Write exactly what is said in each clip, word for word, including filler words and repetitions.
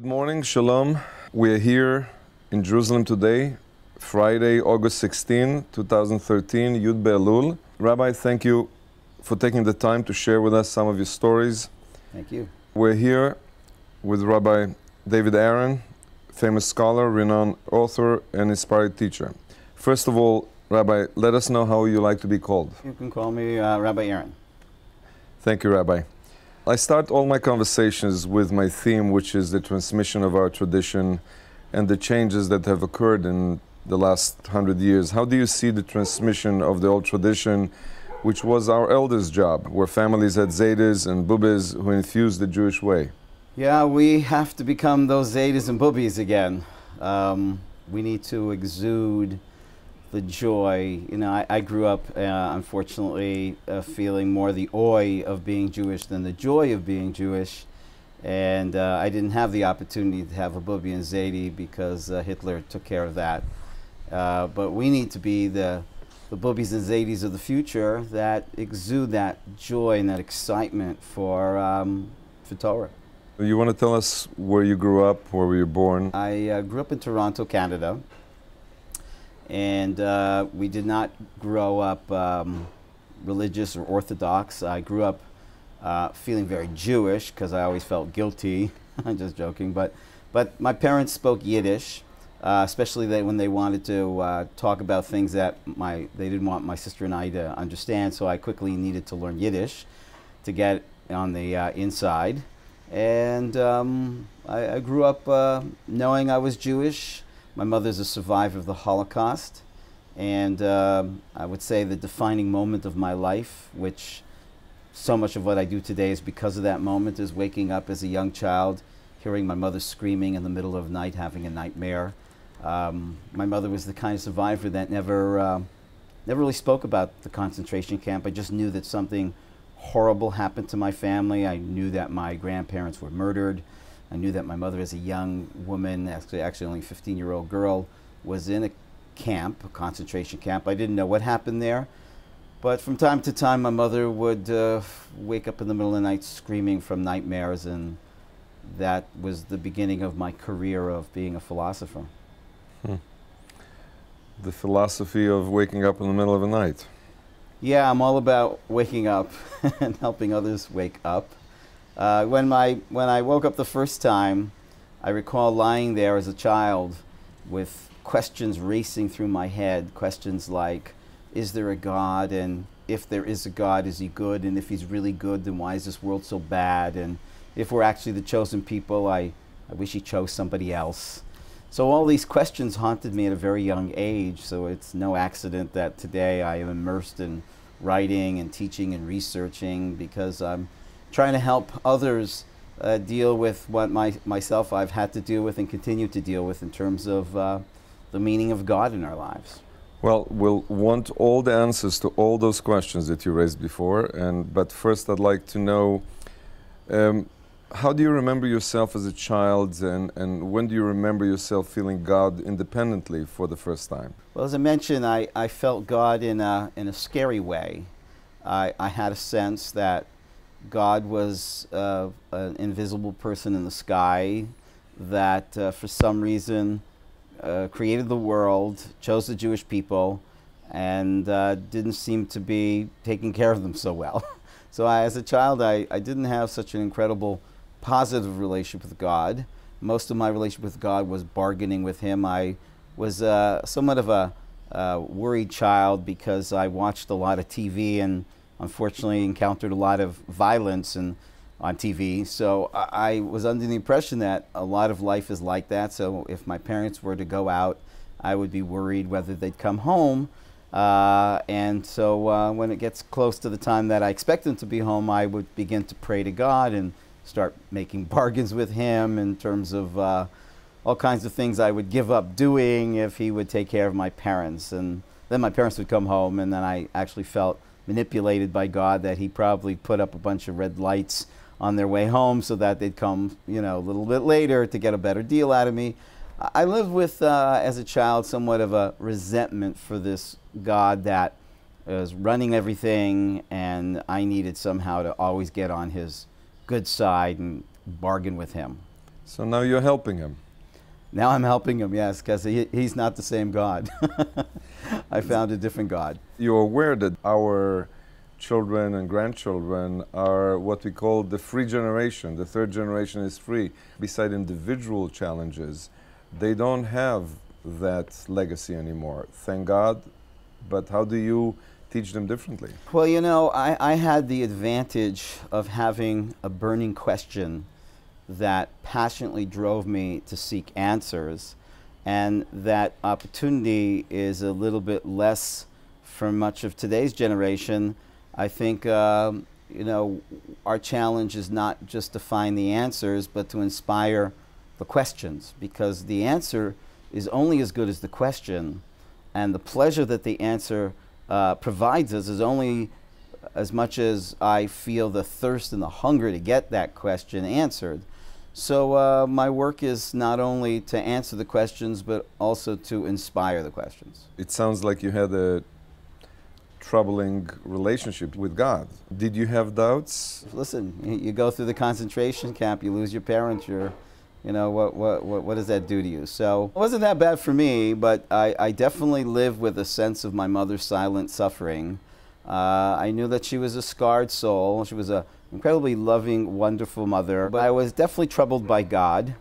Good morning, Shalom. We are here in Jerusalem today, Friday, August sixteenth, two thousand thirteen, Yud Be'elul. Rabbi, thank you for taking the time to share with us some of your stories. Thank you. We're here with Rabbi David Aaron, famous scholar, renowned author, and inspired teacher. First of all, Rabbi, let us know how you like to be called. You can call me uh, Rabbi Aaron. Thank you, Rabbi. I start all my conversations with my theme, which is the transmission of our tradition and the changes that have occurred in the last hundred years. How do you see the transmission of the old tradition, which was our elders' job, where families had Zaydas and Bubis who infused the Jewish way? Yeah, we have to become those Zaydas and Bubis again. Um, we need to exude the joy. You know, I, I grew up, uh, unfortunately, uh, feeling more the oi of being Jewish than the joy of being Jewish. And uh, I didn't have the opportunity to have a Bubi and Zaidi because uh, Hitler took care of that. Uh, but we need to be the, the Bubis and Zaidis of the future that exude that joy and that excitement for, um, for Torah. You want to tell us where you grew up, where were you born? I uh, grew up in Toronto, Canada. And uh, we did not grow up um, religious or Orthodox. I grew up uh, feeling very Jewish because I always felt guilty. I'm just joking, but but my parents spoke Yiddish, uh, especially they, when they wanted to uh, talk about things that my they didn't want my sister and I to understand. So I quickly needed to learn Yiddish to get on the uh, inside. And um, I, I grew up uh, knowing I was Jewish. My mother's a survivor of the Holocaust, and uh, I would say the defining moment of my life, which so much of what I do today is because of that moment, is waking up as a young child, hearing my mother screaming in the middle of the night, having a nightmare. Um, my mother was the kind of survivor that never, uh, never really spoke about the concentration camp. I just knew that something horrible happened to my family. I knew that my grandparents were murdered. I knew that my mother, as a young woman, actually, actually only a fifteen-year-old girl, was in a camp, a concentration camp. I didn't know what happened there, but from time to time, my mother would uh, wake up in the middle of the night screaming from nightmares, and that was the beginning of my career of being a philosopher. Hmm. The philosophy of waking up in the middle of the night. Yeah, I'm all about waking up and helping others wake up. Uh, when, my, when I woke up the first time, I recall lying there as a child with questions racing through my head. Questions like, is there a God? And if there is a God, is he good? And if he's really good, then why is this world so bad? And if we're actually the chosen people, I, I wish he chose somebody else. So all these questions haunted me at a very young age. So it's no accident that today I am immersed in writing and teaching and researching, because I'm trying to help others uh, deal with what my, myself I've had to deal with and continue to deal with in terms of uh, the meaning of God in our lives. Well, we'll want all the answers to all those questions that you raised before, and but first I'd like to know, um, how do you remember yourself as a child, and, and when do you remember yourself feeling God independently for the first time? Well, as I mentioned, I, I felt God in a, in a scary way. I, I had a sense that God was uh, an invisible person in the sky that uh, for some reason uh, created the world, chose the Jewish people, and uh, didn't seem to be taking care of them so well. So I, as a child, I, I didn't have such an incredible positive relationship with God. Most of my relationship with God was bargaining with him. I was uh, somewhat of a uh, worried child because I watched a lot of T V and unfortunately encountered a lot of violence and on T V. So I, I was under the impression that a lot of life is like that. So if my parents were to go out, I would be worried whether they'd come home. Uh, and so uh, when it gets close to the time that I expect them to be home, I would begin to pray to God and start making bargains with him in terms of uh, all kinds of things I would give up doing if he would take care of my parents. And then my parents would come home, and then I actually felt manipulated by God that he probably put up a bunch of red lights on their way home so that they'd come, you know, a little bit later to get a better deal out of me. I lived with, uh, as a child, somewhat of a resentment for this God that was running everything, and I needed somehow to always get on his good side and bargain with him. So now you're helping him. Now I'm helping him, yes, because he, he's not the same God. I found a different God. You're aware that our children and grandchildren are what we call the free generation. The third generation is free. Beside individual challenges, they don't have that legacy anymore. Thank God. But how do you teach them differently? Well, you know, I, I had the advantage of having a burning question that passionately drove me to seek answers, and that opportunity is a little bit less for much of today's generation. I think, um, you know, our challenge is not just to find the answers, but to inspire the questions, because the answer is only as good as the question, and the pleasure that the answer uh, provides us is only as much as I feel the thirst and the hunger to get that question answered. So uh, my work is not only to answer the questions, but also to inspire the questions. It sounds like you had a troubling relationship with God. Did you have doubts? Listen, you, you go through the concentration camp, you lose your parents, you're, you know, what, what, what, what does that do to you? So it wasn't that bad for me, but I, I definitely lived with a sense of my mother's silent suffering. Uh, I knew that she was a scarred soul. She was a incredibly loving, wonderful mother. But I was definitely troubled by God,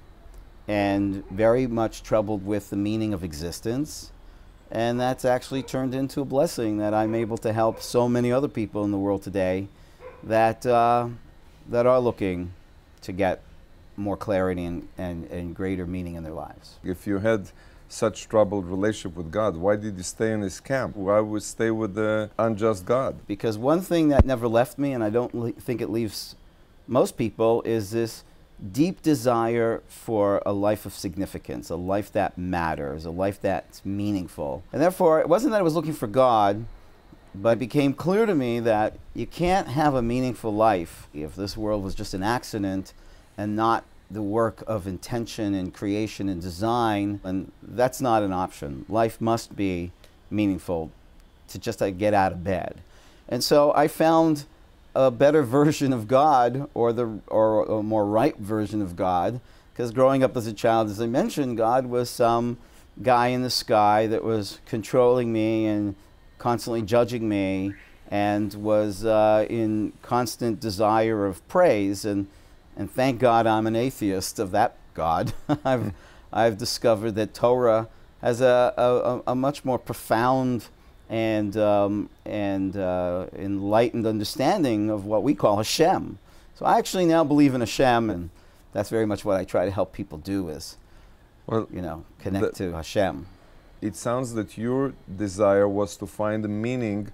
and very much troubled with the meaning of existence. And that's actually turned into a blessing that I'm able to help so many other people in the world today that, uh, that are looking to get more clarity and, and, and greater meaning in their lives. If you had such troubled relationship with God, why did you stay in his camp? Why would you stay with the unjust God? Because one thing that never left me, and I don't le- think it leaves most people, is this deep desire for a life of significance, a life that matters, a life that's meaningful. And therefore, it wasn't that I was looking for God, but it became clear to me that you can't have a meaningful life if this world was just an accident and not the work of intention and creation and design, and that's not an option. Life must be meaningful to just uh, get out of bed. And so I found a better version of God, or the or a more right version of God, because growing up as a child, as I mentioned, God was some guy in the sky that was controlling me and constantly judging me, and was uh, in constant desire of praise. And And thank God I'm an atheist of that God. I've, I've discovered that Torah has a, a, a much more profound and, um, and uh, enlightened understanding of what we call Hashem. So I actually now believe in Hashem, and that's very much what I try to help people do, is, well, you know, connect to Hashem. It sounds that your desire was to find a meaning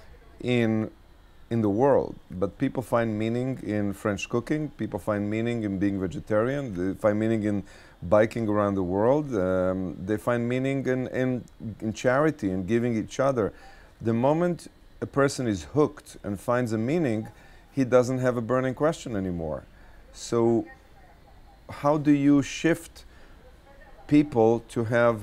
in in the world, but people find meaning in French cooking, people find meaning in being vegetarian, they find meaning in biking around the world, um, they find meaning in, in, in charity and giving each other. The moment a person is hooked and finds a meaning, he doesn't have a burning question anymore. So how do you shift people to have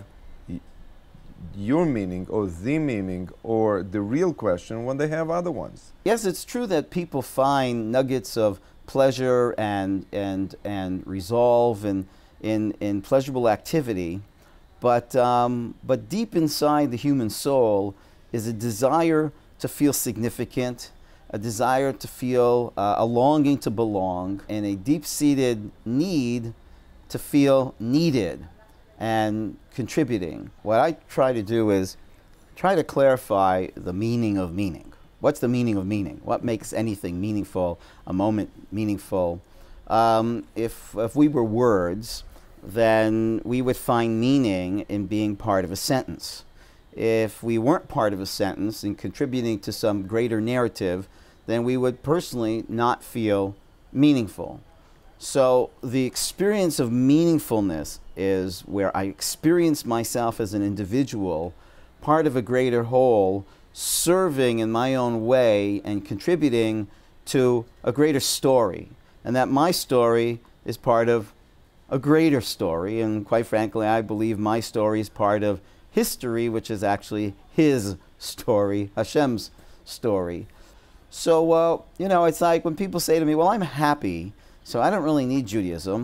your meaning or the meaning or the real question when they have other ones? Yes, it's true that people find nuggets of pleasure and and and resolve and in in pleasurable activity, but um, but deep inside the human soul is a desire to feel significant, a desire to feel uh, a longing to belong, and a deep-seated need to feel needed and contributing. What I try to do is try to clarify the meaning of meaning. What's the meaning of meaning? What makes anything meaningful, a moment meaningful? Um, if, if we were words, then we would find meaning in being part of a sentence. If we weren't part of a sentence and contributing to some greater narrative, then we would personally not feel meaningful. So the experience of meaningfulness is where I experience myself as an individual, part of a greater whole, serving in my own way and contributing to a greater story. And that my story is part of a greater story. And quite frankly, I believe my story is part of history, which is actually his story, Hashem's story. So, uh, you know, it's like when people say to me, well, I'm happy, so I don't really need Judaism.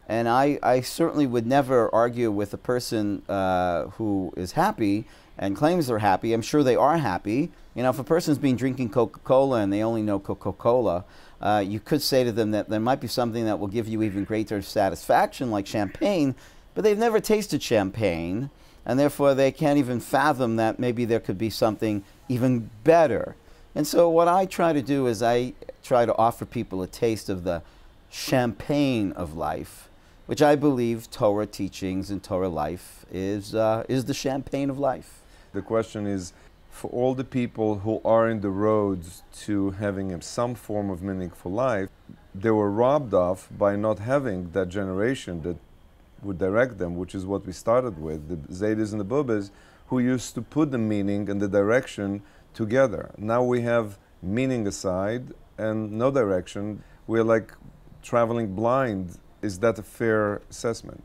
And I, I certainly would never argue with a person uh, who is happy and claims they're happy. I'm sure they are happy. You know, if a person's been drinking Coca-Cola and they only know Coca-Cola, uh, you could say to them that there might be something that will give you even greater satisfaction, like champagne, but they've never tasted champagne, and therefore they can't even fathom that maybe there could be something even better. And so what I try to do is I try to offer people a taste of the champagne of life, which I believe Torah teachings and Torah life is, uh, is the champagne of life. The question is, for all the people who are in the roads to having some form of meaningful life, they were robbed of by not having that generation that would direct them, which is what we started with, the Zaydis and the Bubas, who used to put the meaning and the direction together. Now we have meaning aside and no direction. We're like traveling blind. Is that a fair assessment?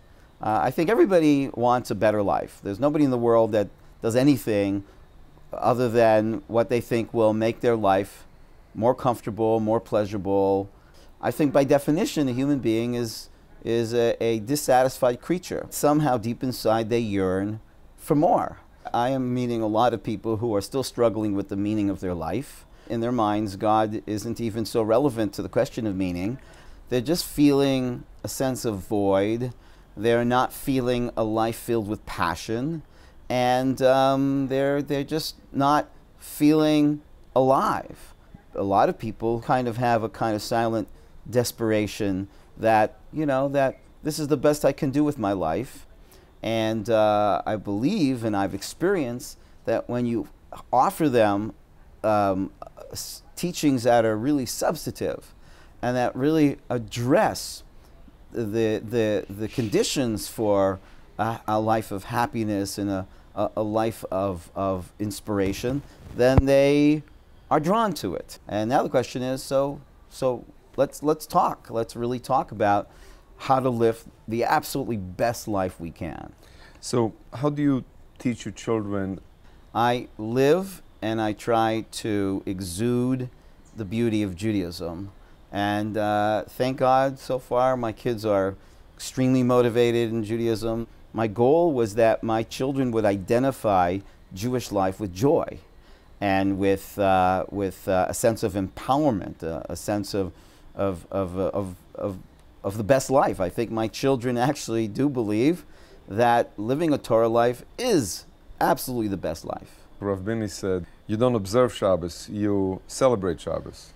Uh, I think everybody wants a better life. There's nobody in the world that does anything other than what they think will make their life more comfortable, more pleasurable. I think by definition a human being is, is a, a dissatisfied creature. Somehow deep inside they yearn for more. I am meeting a lot of people who are still struggling with the meaning of their life. In their minds, God isn't even so relevant to the question of meaning. They're just feeling a sense of void. They're not feeling a life filled with passion. And um, they're, they're just not feeling alive. A lot of people kind of have a kind of silent desperation that, you know, that this is the best I can do with my life. And uh, I believe, and I've experienced, that when you offer them um, teachings that are really substantive and that really address the, the, the conditions for a, a life of happiness and a, a, a life of, of inspiration, then they are drawn to it. And now the question is, so, so let's, let's talk. Let's really talk about how to live the absolutely best life we can. So how do you teach your children? I live and I try to exude the beauty of Judaism. And uh, thank God, so far, my kids are extremely motivated in Judaism. My goal was that my children would identify Jewish life with joy and with, uh, with uh, a sense of empowerment, uh, a sense of, of, of, of, of, of the best life. I think my children actually do believe that living a Torah life is absolutely the best life. Rabbi said, you don't observe Shabbos, you celebrate Shabbos.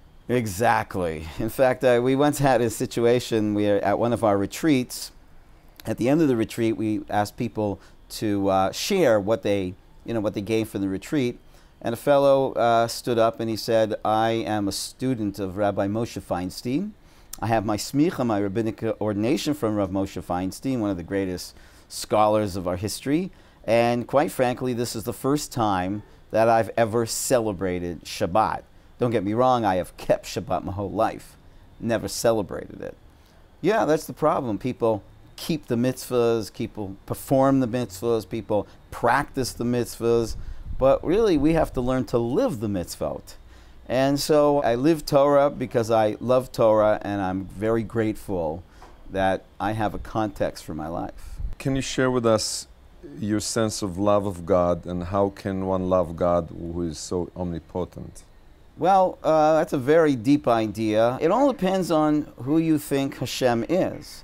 Exactly. In fact, uh, we once had a situation where at one of our retreats, at the end of the retreat, we asked people to uh, share what they, you know, what they gained from the retreat. And a fellow uh, stood up and he said, I am a student of Rabbi Moshe Feinstein. I have my smicha, my rabbinic ordination from Rav Moshe Feinstein, one of the greatest scholars of our history. And quite frankly, this is the first time that I've ever celebrated Shabbat. Don't get me wrong, I have kept Shabbat my whole life, never celebrated it. Yeah, that's the problem. People keep the mitzvahs, people perform the mitzvahs, people practice the mitzvahs, but really we have to learn to live the mitzvot. And so I live Torah because I love Torah, and I'm very grateful that I have a context for my life. Can you share with us your sense of love of God, and how can one love God who is so omnipotent? Well, uh, that's a very deep idea. It all depends on who you think Hashem is.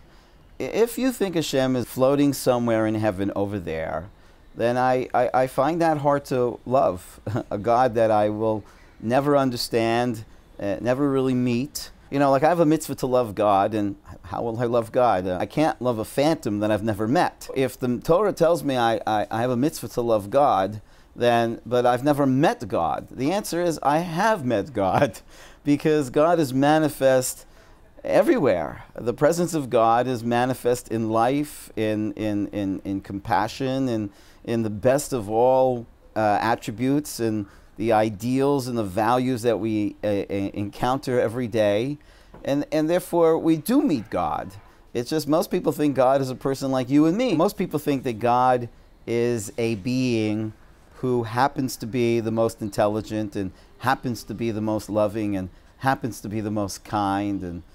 If you think Hashem is floating somewhere in heaven over there, then I, I, I find that hard to love. A God that I will never understand, uh, never really meet. You know, like I have a mitzvah to love God, and how will I love God? Uh, I can't love a phantom that I've never met. If the Torah tells me I, I, I have a mitzvah to love God, then, but I've never met God, the answer is I have met God, because God is manifest everywhere. The presence of God is manifest in life, in, in, in, in compassion, in, in the best of all uh, attributes, and the ideals and the values that we uh, encounter every day. And, and therefore, we do meet God. It's just most people think God is a person like you and me. Most people think that God is a being who happens to be the most intelligent and happens to be the most loving and happens to be the most kind. And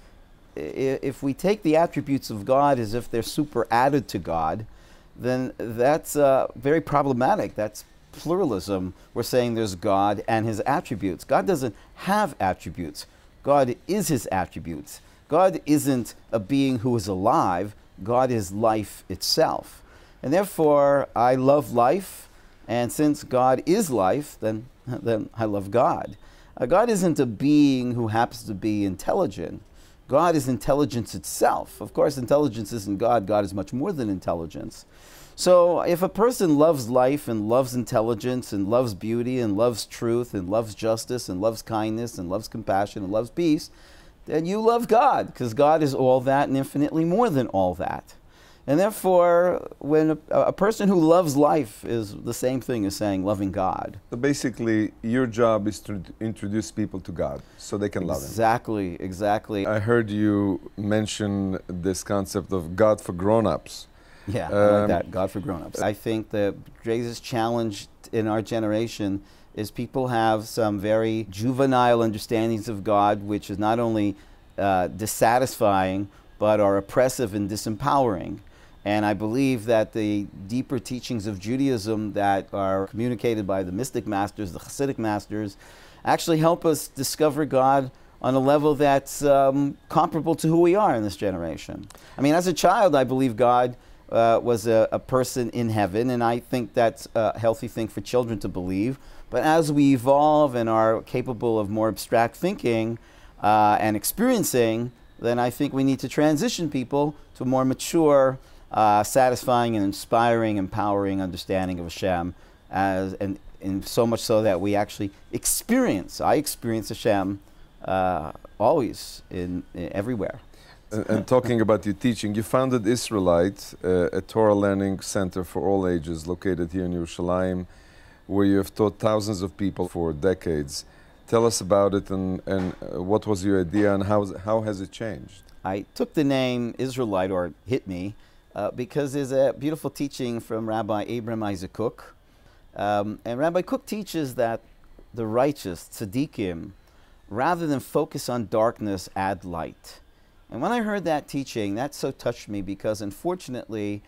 i- if we take the attributes of God as if they're super added to God, then that's uh, very problematic. That's pluralism. We're saying there's God and his attributes. God doesn't have attributes. God is his attributes. God isn't a being who is alive. God is life itself. And therefore, I love life, and since God is life, then, then I love God. Uh, God isn't a being who happens to be intelligent. God is intelligence itself. Of course, intelligence isn't God. God is much more than intelligence. So if a person loves life and loves intelligence and loves beauty and loves truth and loves justice and loves kindness and loves compassion and loves peace, then you love God, because God is all that and infinitely more than all that. And therefore, when a, a person who loves life is the same thing as saying loving God. So basically, your job is to introduce people to God so they can love him. Exactly, exactly. I heard you mention this concept of God for grown-ups. Yeah, I like Um, that, God for grown-ups. I think the greatest challenge in our generation is people have some very juvenile understandings of God, which is not only uh, dissatisfying, but are oppressive and disempowering. And I believe that the deeper teachings of Judaism that are communicated by the mystic masters, the Hasidic masters, actually help us discover God on a level that's um, comparable to who we are in this generation. I mean, as a child, I believe God uh, was a, a person in heaven, and I think that's a healthy thing for children to believe. But as we evolve and are capable of more abstract thinking uh, and experiencing, then I think we need to transition people to a more mature, uh, satisfying and inspiring, empowering understanding of Hashem, as, and, and so much so that we actually experience, I experience Hashem uh, always, in, in everywhere. And, and talking about your teaching, you founded Israelite, uh, a Torah learning center for all ages located here in Yerushalayim, where you have taught thousands of people for decades. Tell us about it, and, and uh, what was your idea, and how, how has it changed? I took the name Israelite, or hit me, uh, because there's a beautiful teaching from Rabbi Abraham Isaac Cook. Um, and Rabbi Cook teaches that the righteous, tzaddikim, rather than focus on darkness, add light. And when I heard that teaching, that so touched me, because unfortunately,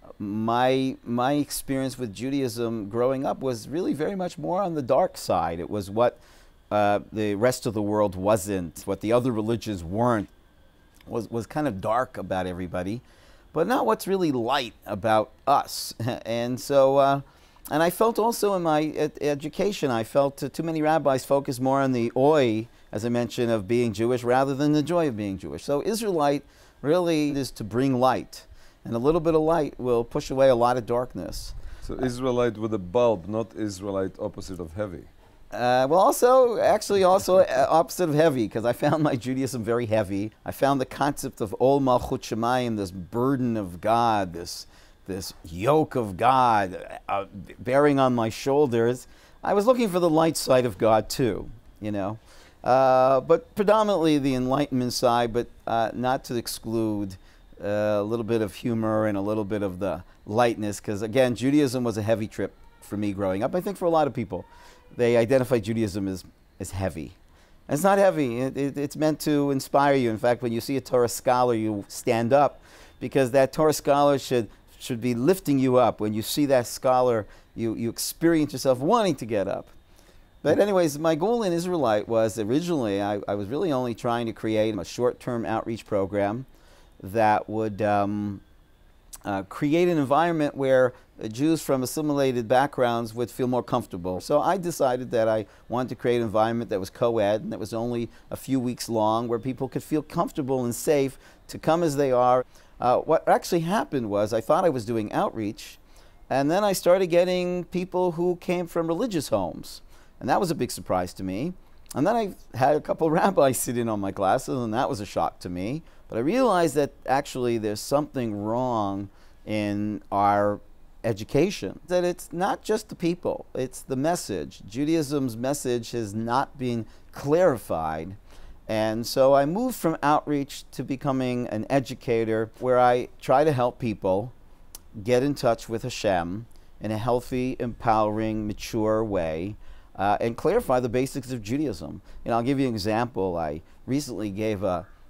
my, my experience with Judaism growing up was really very much more on the dark side. It was what uh, the rest of the world wasn't, what the other religions weren't, was, was kind of dark about everybody, but not what's really light about us. And so, uh, and I felt also in my ed education, I felt uh, too many rabbis focus more on the oi, as I mentioned, of being Jewish rather than the joy of being Jewish. So Israelite really is to bring light, and a little bit of light will push away a lot of darkness. So Israelite with a bulb, not Israelite opposite of heavy. Uh, well, also, actually, also uh, opposite of heavy, because I found my Judaism very heavy. I found the concept of Ol Malchut Shemayim, this burden of God, this this yoke of God uh, bearing on my shoulders. I was looking for the light side of God too, you know, uh, but predominantly the enlightenment side, but uh, not to exclude uh, a little bit of humor and a little bit of the lightness, because again, Judaism was a heavy trip for me growing up. I think for a lot of people, they identify Judaism as, as heavy. It's not heavy. It, it, it's meant to inspire you. In fact, when you see a Torah scholar, you stand up, because that Torah scholar should should be lifting you up. When you see that scholar, you, you experience yourself wanting to get up. But anyways, my goal in Israelite was originally, I, I was really only trying to create a short-term outreach program that would um, uh, create an environment where uh, Jews from assimilated backgrounds would feel more comfortable. So I decided that I wanted to create an environment that was co-ed and that was only a few weeks long, where people could feel comfortable and safe to come as they are. Uh, what actually happened was I thought I was doing outreach, and then I started getting people who came from religious homes, and that was a big surprise to me. And then I had a couple of rabbis sit in on my classes, and that was a shock to me. But I realized that actually there's something wrong in our education, that it's not just the people, it's the message. Judaism's message has not been clarified. And so I moved from outreach to becoming an educator, where I try to help people get in touch with Hashem in a healthy, empowering, mature way, uh, and clarify the basics of Judaism. And I'll give you an example. I recently gave a,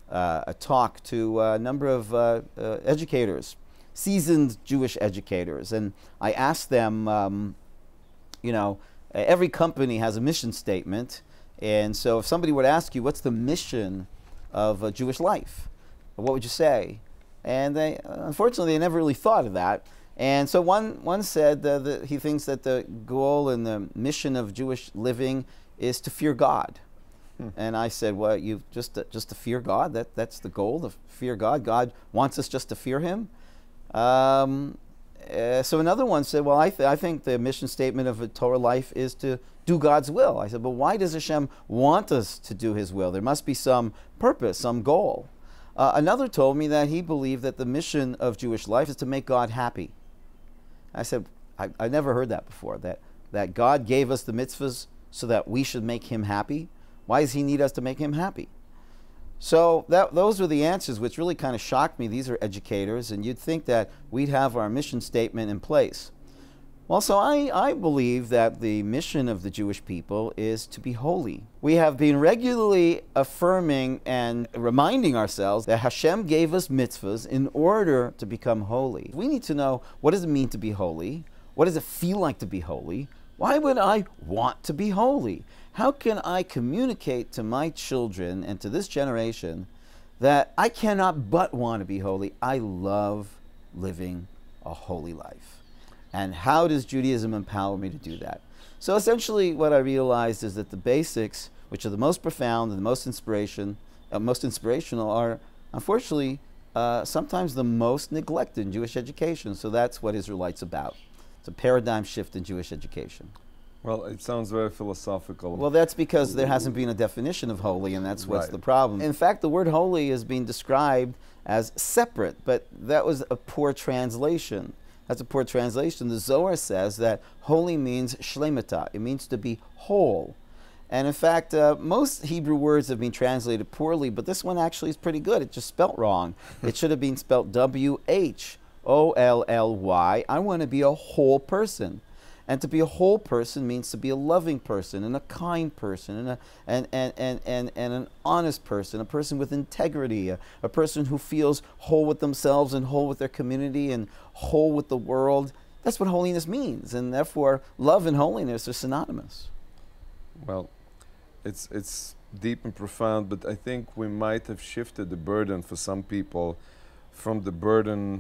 uh, a talk to a number of uh, uh, educators, seasoned Jewish educators, and I asked them, um, you know, every company has a mission statement, and so if somebody would ask you, what's the mission of a Jewish life, what would you say? And they, unfortunately, they never really thought of that. And so one, one said uh, that he thinks that the goal and the mission of Jewish living is to fear God. Hmm. And I said, well, you just to, just to fear God, that, that's the goal, to fear God. God wants us just to fear him. Um, uh, so another one said, well, I, th I think the mission statement of a Torah life is to do God's will. I said, but why does Hashem want us to do his will? There must be some purpose, some goal. Uh, another told me that he believed that the mission of Jewish life is to make God happy. I said, I, I never heard that before, that, that God gave us the mitzvahs so that we should make him happy. Why does he need us to make him happy? So that, those were the answers, which really kind of shocked me. These are educators, and you'd think that we'd have our mission statement in place. Well, so I, I believe that the mission of the Jewish people is to be holy. We have been regularly affirming and reminding ourselves that Hashem gave us mitzvahs in order to become holy. We need to know, what does it mean to be holy? What does it feel like to be holy? Why would I want to be holy? How can I communicate to my children and to this generation that I cannot but want to be holy? I love living a holy life. And how does Judaism empower me to do that? So essentially what I realized is that the basics, which are the most profound and the most inspiration, uh, most inspirational, are unfortunately uh, sometimes the most neglected in Jewish education. So that's what Israelite's about. It's a paradigm shift in Jewish education. Well, it sounds very philosophical. Well, that's because there hasn't been a definition of holy, and that's what's right. the problem. In fact, the word holy is being described as separate, but that was a poor translation. That's a poor translation. The Zohar says that holy means shlemata. It means to be whole. And in fact, uh, most Hebrew words have been translated poorly, but this one actually is pretty good. It's just spelt wrong. It should have been spelt W H O L L Y. I want to be a whole person. And to be a whole person means to be a loving person and a kind person and, a, and, and, and, and, and an honest person, a person with integrity, a, a person who feels whole with themselves and whole with their community and whole with the world. That's what holiness means, and therefore love and holiness are synonymous. Well, it's, it's deep and profound, but I think we might have shifted the burden for some people from the burden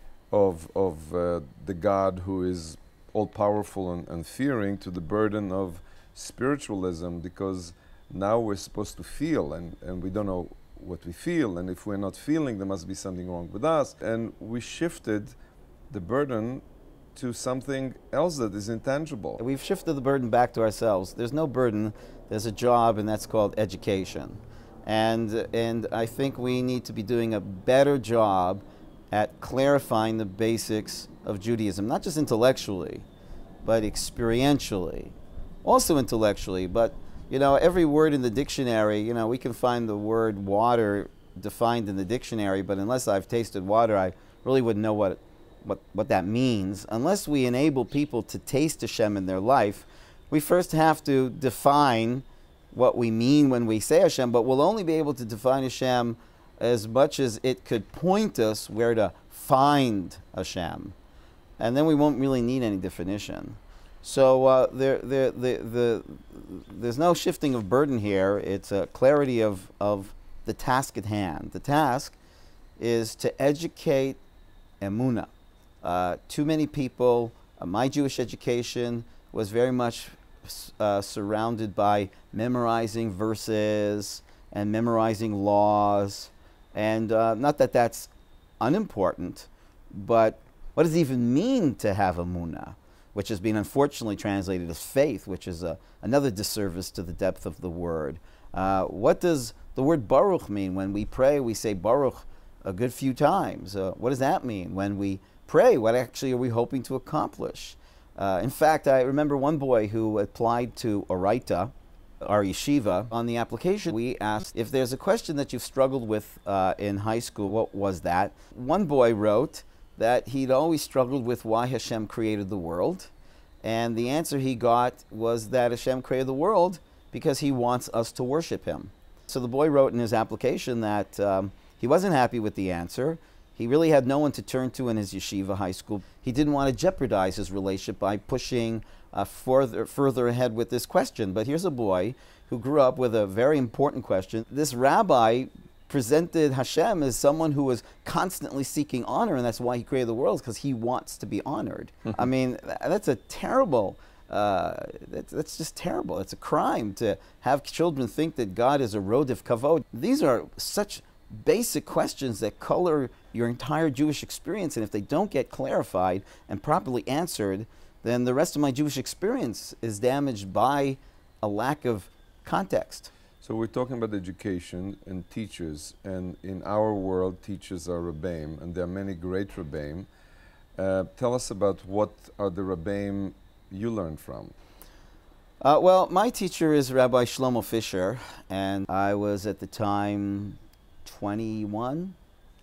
of, of uh, the God who is all-powerful and, and fearing to the burden of spiritualism, because now we're supposed to feel, and, and we don't know what we feel, and if we're not feeling, there must be something wrong with us. And we shifted the burden to something else that is intangible. We've shifted the burden back to ourselves. There's no burden, there's a job, and that's called education. And, and I think we need to be doing a better job at clarifying the basics of Judaism, not just intellectually, but experientially. Also intellectually, but you know, every word in the dictionary, you know, we can find the word water defined in the dictionary, but unless I've tasted water, I really wouldn't know what, what, what that means. Unless we enable people to taste Hashem in their life, we first have to define what we mean when we say Hashem, but we'll only be able to define Hashem as much as it could point us where to find Hashem. And then we won't really need any definition. So uh, there, there, the, the, there's no shifting of burden here. It's a clarity of, of the task at hand. The task is to educate emunah. Uh, too many people, uh, my Jewish education was very much uh, surrounded by memorizing verses and memorizing laws. And uh, not that that's unimportant, but what does it even mean to have emunah, which has been unfortunately translated as faith, which is a, another disservice to the depth of the word. Uh, what does the word Baruch mean? When we pray, we say Baruch a good few times. Uh, what does that mean? When we pray, what actually are we hoping to accomplish? Uh, in fact, I remember one boy who applied to Oraita, our yeshiva. On the application, we asked if there's a question that you've struggled with uh, in high school, what was that? One boy wrote that he'd always struggled with why Hashem created the world. And the answer he got was that Hashem created the world because he wants us to worship him. So the boy wrote in his application that um, he wasn't happy with the answer. He really had no one to turn to in his yeshiva high school. He didn't want to jeopardize his relationship by pushing uh, further, further ahead with this question. But here's a boy who grew up with a very important question. This rabbi presented Hashem as someone who was constantly seeking honor, and that's why he created the world, because he wants to be honored. I mean, that's a terrible, uh, that's, that's just terrible. It's a crime to have children think that God is a rodif kavod. These are such basic questions that color your entire Jewish experience, and if they don't get clarified and properly answered, then the rest of my Jewish experience is damaged by a lack of context. So we're talking about education and teachers, and in our world, teachers are Rabbeim, and there are many great Rabbeim. Uh, tell us about what are the Rabbeim you learned from. Uh, well, my teacher is Rabbi Shlomo Fisher, and I was at the time twenty-one,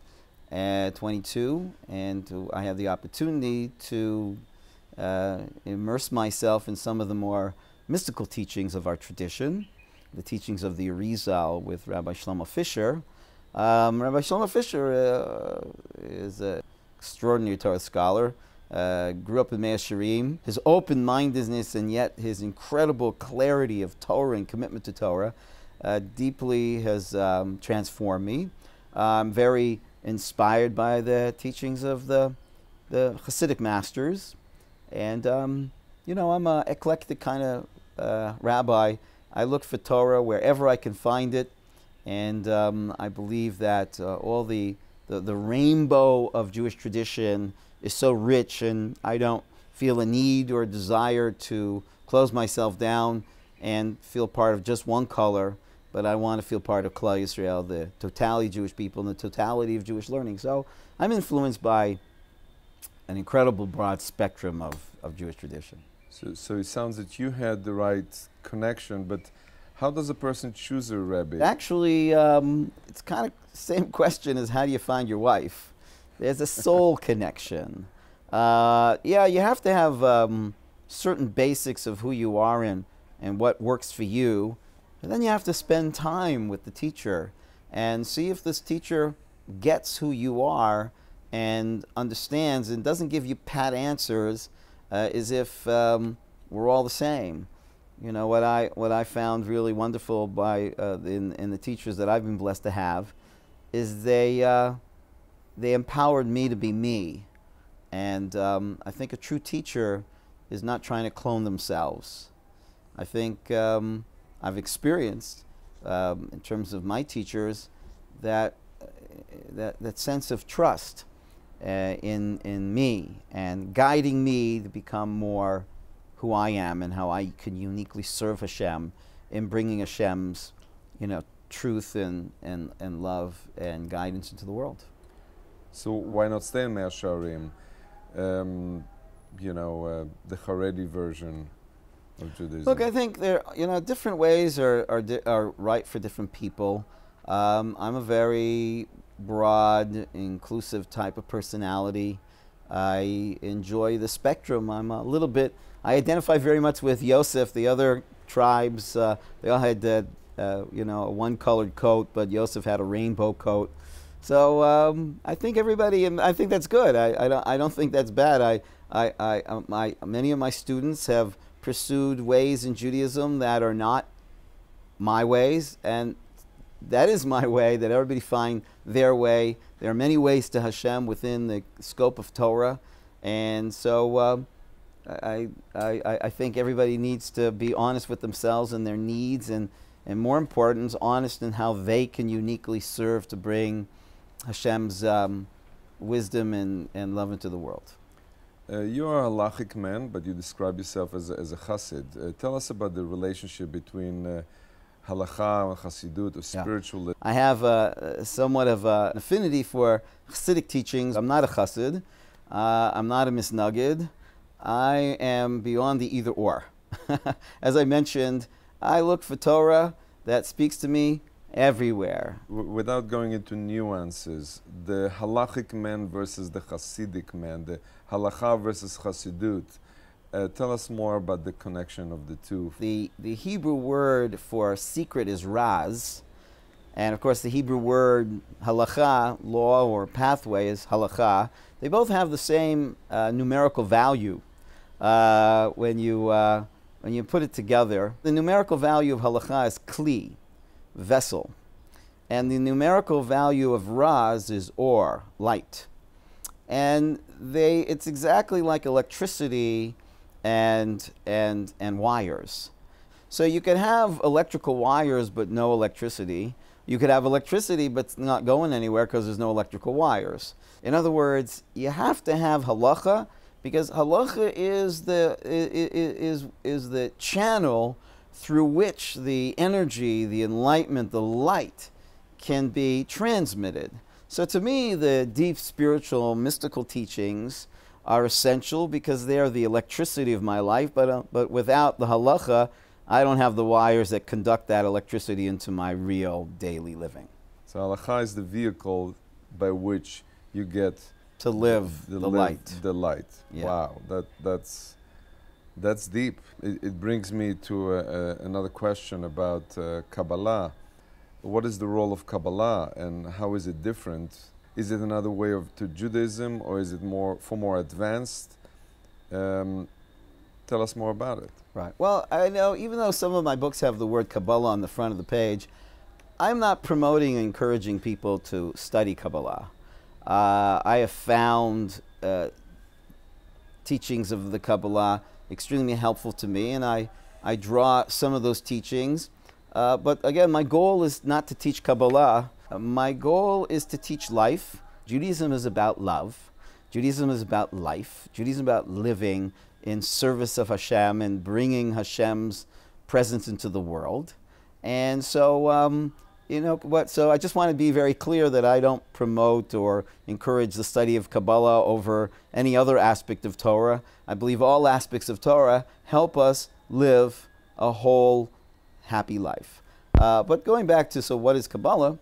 uh, twenty-two, and I had the opportunity to uh, immerse myself in some of the more mystical teachings of our tradition, the teachings of the Arizal with Rabbi Shlomo Fisher. Um, Rabbi Shlomo Fisher uh, is an extraordinary Torah scholar, uh, grew up in Mea Shearim. His open-mindedness and yet his incredible clarity of Torah and commitment to Torah uh, deeply has um, transformed me. I'm very inspired by the teachings of the, the Hasidic masters. And, um, you know, I'm an eclectic kind of uh, rabbi. I look for Torah wherever I can find it, and um, I believe that uh, all the, the, the rainbow of Jewish tradition is so rich, and I don't feel a need or a desire to close myself down and feel part of just one color, but I want to feel part of Klal Yisrael, the totality of Jewish people, and the totality of Jewish learning. So I'm influenced by an incredible broad spectrum of, of Jewish tradition. So, so it sounds that you had the right connection, but how does a person choose a Rabbi? Actually, um, it's kind of the same question as how do you find your wife? There's a soul connection. Uh, yeah, you have to have um, certain basics of who you are and, and what works for you, but then you have to spend time with the teacher and see if this teacher gets who you are and understands and doesn't give you pat answers Uh, as if um, we're all the same. You know, what I, what I found really wonderful by, uh, in, in the teachers that I've been blessed to have is they, uh, they empowered me to be me. And um, I think a true teacher is not trying to clone themselves. I think um, I've experienced, um, in terms of my teachers, that, uh, that, that sense of trust Uh, in, in me and guiding me to become more who I am and how I can uniquely serve Hashem in bringing Hashem's, you know, truth and, and, and love and guidance into the world. So why not stay in Mea Shearim? Um, you know, uh, the Haredi version of Judaism. Look, I think there, you know, different ways are, are, di are right for different people. Um, I'm a very broad, inclusive type of personality. I enjoy the spectrum. I'm a little bit, I identify very much with Yosef. The other tribes, uh, they all had, uh, uh, you know, a one-colored coat, but Yosef had a rainbow coat. So um, I think everybody, I think that's good. I, I, don't, I don't think that's bad. I, I, I, uh, my, many of my students have pursued ways in Judaism that are not my ways, and that is my way, that everybody find their way. There are many ways to Hashem within the scope of Torah. And so uh, I, I, I think everybody needs to be honest with themselves and their needs, and, and more important, honest in how they can uniquely serve to bring Hashem's um, wisdom and, and love into the world. Uh, you are a halachic man, but you describe yourself as a, as a chassid. Uh, tell us about the relationship between uh, Halacha and Chassidut, or spiritual. Yeah. I have uh, somewhat of uh, an affinity for Chassidic teachings. I'm not a Chassid. Uh, I'm not a misnagid. I am beyond the either or. As I mentioned, I look for Torah that speaks to me everywhere. W without going into nuances, the halachic man versus the Hasidic man, the Halacha versus Chassidut. Uh, tell us more about the connection of the two. The, the Hebrew word for secret is raz, And of course, the Hebrew word halacha, law or pathway, is halacha. They both have the same uh, numerical value uh, when you uh, when you put it together. The numerical value of halacha is kli, vessel, and the numerical value of raz is or, light. And they, it's exactly like electricity and and and wires. So you could have electrical wires but no electricity. You could have electricity but it's not going anywhere because there's no electrical wires. In other words, you have to have halacha, because halacha is the is is the channel through which the energy, the enlightenment, the light can be transmitted. So to me, the deep spiritual mystical teachings are essential because they are the electricity of my life, but uh, but without the halacha, I don't have the wires that conduct that electricity into my real daily living. So halacha is the vehicle by which you get to live the, the live light. The light. Yeah. Wow, that that's that's deep. It, it brings me to uh, uh, another question about uh, Kabbalah. What is the role of Kabbalah and how is it different? Is it another way of to Judaism, or is it more for more advanced? Um, tell us more about it. Right. Well, I know even though some of my books have the word Kabbalah on the front of the page, I'm not promoting and encouraging people to study Kabbalah. Uh, I have found uh, teachings of the Kabbalah extremely helpful to me, and I, I draw some of those teachings. Uh, but again, my goal is not to teach Kabbalah. Uh, my goal is to teach life. Judaism is about love. Judaism is about life. Judaism is about living in service of Hashem and bringing Hashem's presence into the world. And so, um, you know, what? So I just want to be very clear that I don't promote or encourage the study of Kabbalah over any other aspect of Torah. I believe all aspects of Torah help us live a whole, happy life. Uh, but going back to, so what is Kabbalah?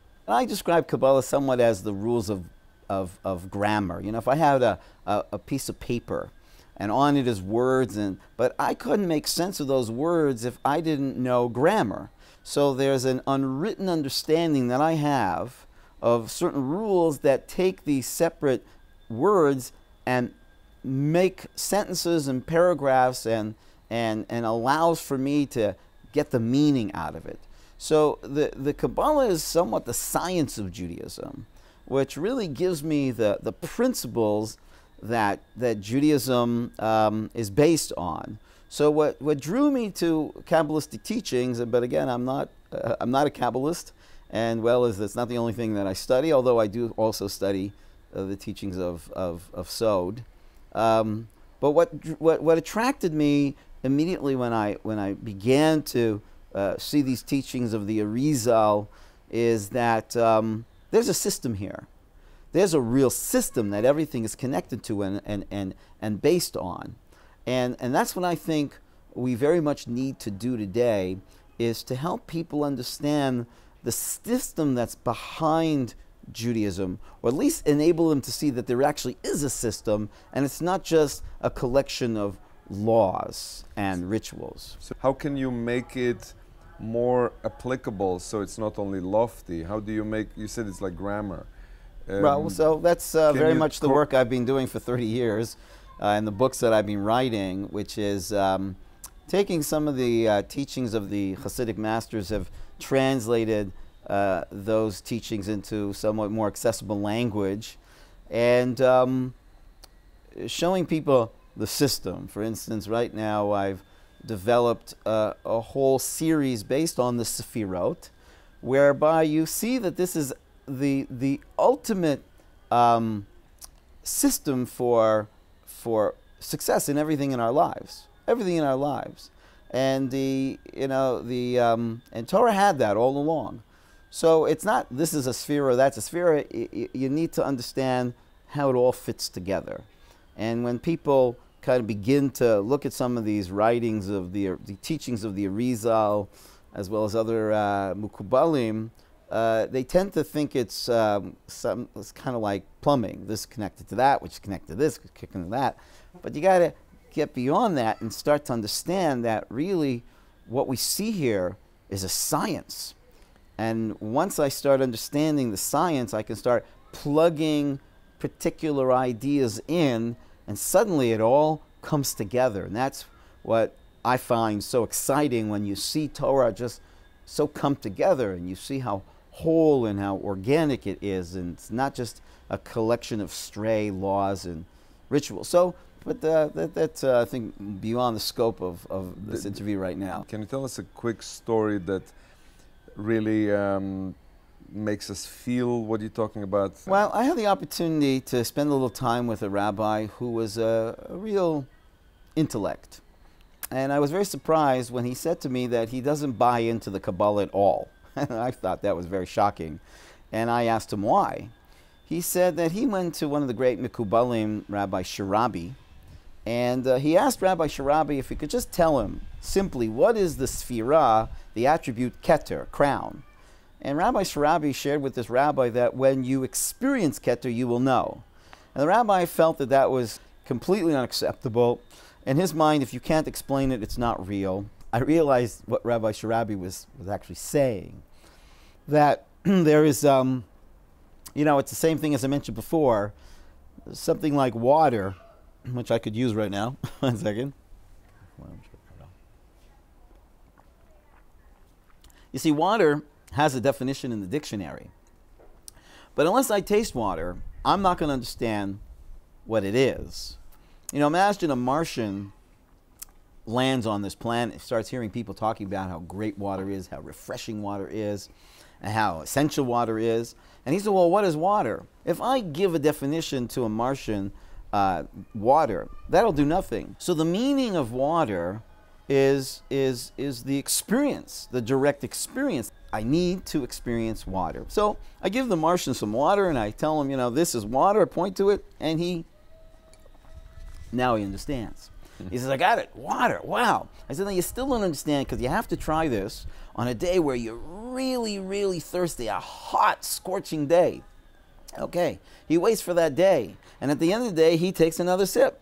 I describe Kabbalah somewhat as the rules of, of, of grammar. You know, if I had a, a, a piece of paper and on it is words, and but I couldn't make sense of those words if I didn't know grammar. So there's an unwritten understanding that I have of certain rules that take these separate words and make sentences and paragraphs and, and, and allows for me to get the meaning out of it. So the, the Kabbalah is somewhat the science of Judaism, which really gives me the, the principles that, that Judaism um, is based on. So what, what drew me to Kabbalistic teachings, but again, I'm not, uh, I'm not a Kabbalist, and well, is that's not the only thing that I study, although I do also study uh, the teachings of, of, of Sod. Um, but what, what, what attracted me immediately when I, when I began to uh, see these teachings of the Arizal is that um, there's a system here. There's a real system that everything is connected to and, and, and, and based on. And, and that's what I think we very much need to do today, is to help people understand the system that's behind Judaism, or at least enable them to see that there actually is a system and it's not just a collection of laws and rituals. So how can you make it more applicable so it's not only lofty? How do you make, you said it's like grammar. Um, well, so that's uh, very much the work I've been doing for thirty years uh, and the books that I've been writing, which is um, taking some of the uh, teachings of the Hasidic masters, have translated uh, those teachings into somewhat more accessible language, and um, showing people the system. For instance, right now I've developed uh, a whole series based on the Sefirot, whereby you see that this is the the ultimate um, system for for success in everything in our lives, everything in our lives, and the you know the um, and Torah had that all along. So it's not this is a sphere or that's a sphere. You, you need to understand how it all fits together, and when people kind of begin to look at some of these writings of the the teachings of the Arizal, as well as other uh, Mukubalim, Uh, they tend to think it's, um, some, it's kind of like plumbing. This is connected to that, which is connected to this, which is connected to that. But you got to get beyond that and start to understand that really what we see here is a science. And once I start understanding the science, I can start plugging particular ideas in, and suddenly it all comes together. And that's what I find so exciting when you see Torah just so come together, and you see how whole and how organic it is, and it's not just a collection of stray laws and rituals. So, but uh, that, that's, uh, I think, beyond the scope of, of this interview right now. Can you tell us a quick story that really um, makes us feel what you're talking about? Well, I had the opportunity to spend a little time with a rabbi who was a, a real intellect. And I was very surprised when he said to me that he doesn't buy into the Kabbalah at all. I thought that was very shocking. And I asked him why. He said that he went to one of the great Mikubalim, Rabbi Rabbi, and uh, he asked Rabbi Rabbi if he could just tell him simply what is the Sphira, the attribute Keter, crown. And Rabbi Rabbi shared with this rabbi that when you experience Keter, you will know. And the rabbi felt that that was completely unacceptable. In his mind, if you can't explain it, it's not real. I realized what Rabbi Rabbi was, was actually saying. That there is, um, you know, it's the same thing as I mentioned before. Something like water, which I could use right now. One second. You see, water has a definition in the dictionary. But unless I taste water, I'm not going to understand what it is. You know, imagine a Martian lands on this planet, starts hearing people talking about how great water is, how refreshing water is, and how essential water is. And he said, well, what is water? If I give a definition to a Martian, uh, water, that'll do nothing. So the meaning of water is, is, is the experience, the direct experience. I need to experience water. So I give the Martian some water, and I tell him, you know, this is water, I point to it, and he now he understands. He says, I got it, water, wow. I said, no, you still don't understand, because you have to try this on a day where you're really, really thirsty, a hot, scorching day. Okay, he waits for that day, and at the end of the day, he takes another sip.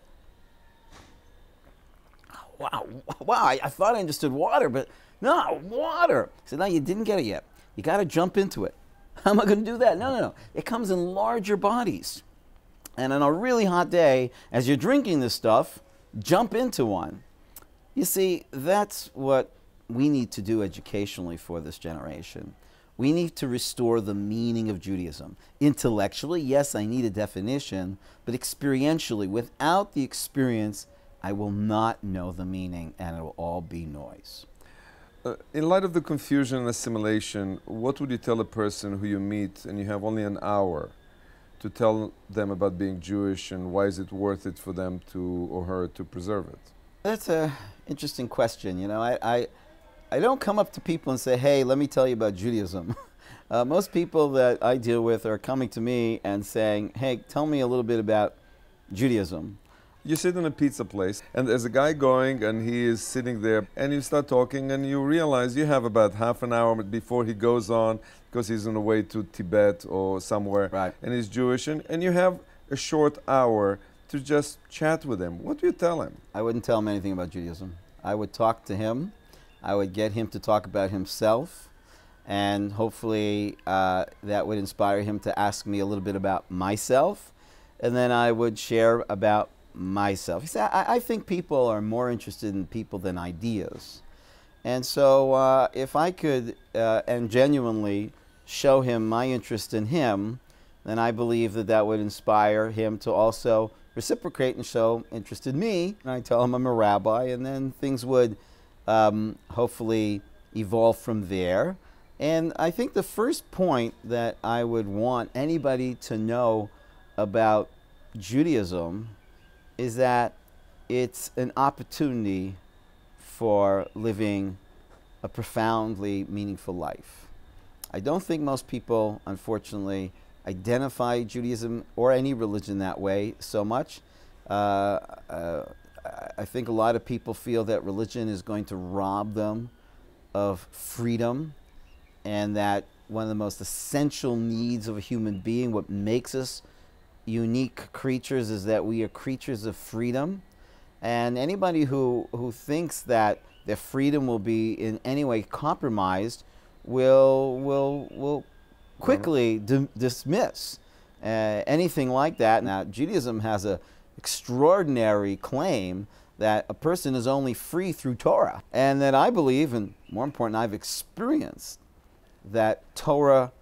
Wow, wow, I, I thought I understood water, but no, water. I said, no, you didn't get it yet. You got to jump into it. How am I going to do that? No, no, no. It comes in larger bodies. And on a really hot day, as you're drinking this stuff, jump into one. You see, that's what we need to do educationally for this generation. We need to restore the meaning of Judaism. Intellectually, yes, I need a definition, but experientially, without the experience, I will not know the meaning, and it will all be noise. Uh, in light of the confusion and assimilation, what would you tell a person who you meet and you have only an hour to tell them about being Jewish, and why is it worth it for them to or her to preserve it? That's an interesting question. You know, I, I, I don't come up to people and say, hey, let me tell you about Judaism. uh, most people that I deal with are coming to me and saying, hey, tell me a little bit about Judaism. You sit in a pizza place, and there's a guy going, and he is sitting there, and you start talking, and you realize you have about half an hour before he goes on, because he's on the way to Tibet or somewhere, right, and he's Jewish, and, and you have a short hour to just chat with him. What do you tell him? I wouldn't tell him anything about Judaism. I would talk to him. I would get him to talk about himself, and hopefully uh, that would inspire him to ask me a little bit about myself, and then I would share about myself. You see, I, I think people are more interested in people than ideas. And so uh, if I could uh, and genuinely show him my interest in him, then I believe that that would inspire him to also reciprocate and show interest in me. And I tell him I'm a rabbi, and then things would um, hopefully evolve from there. And I think the first point that I would want anybody to know about Judaism is that it's an opportunity for living a profoundly meaningful life. I don't think most people, unfortunately, identify Judaism or any religion that way so much. Uh, uh, I think a lot of people feel that religion is going to rob them of freedom, and that one of the most essential needs of a human being, what makes us unique creatures, is that we are creatures of freedom. And anybody who, who thinks that their freedom will be in any way compromised will will will quickly di dismiss uh, anything like that. Now, Judaism has a extraordinary claim that a person is only free through Torah, and that I believe, and more important, I've experienced that Torah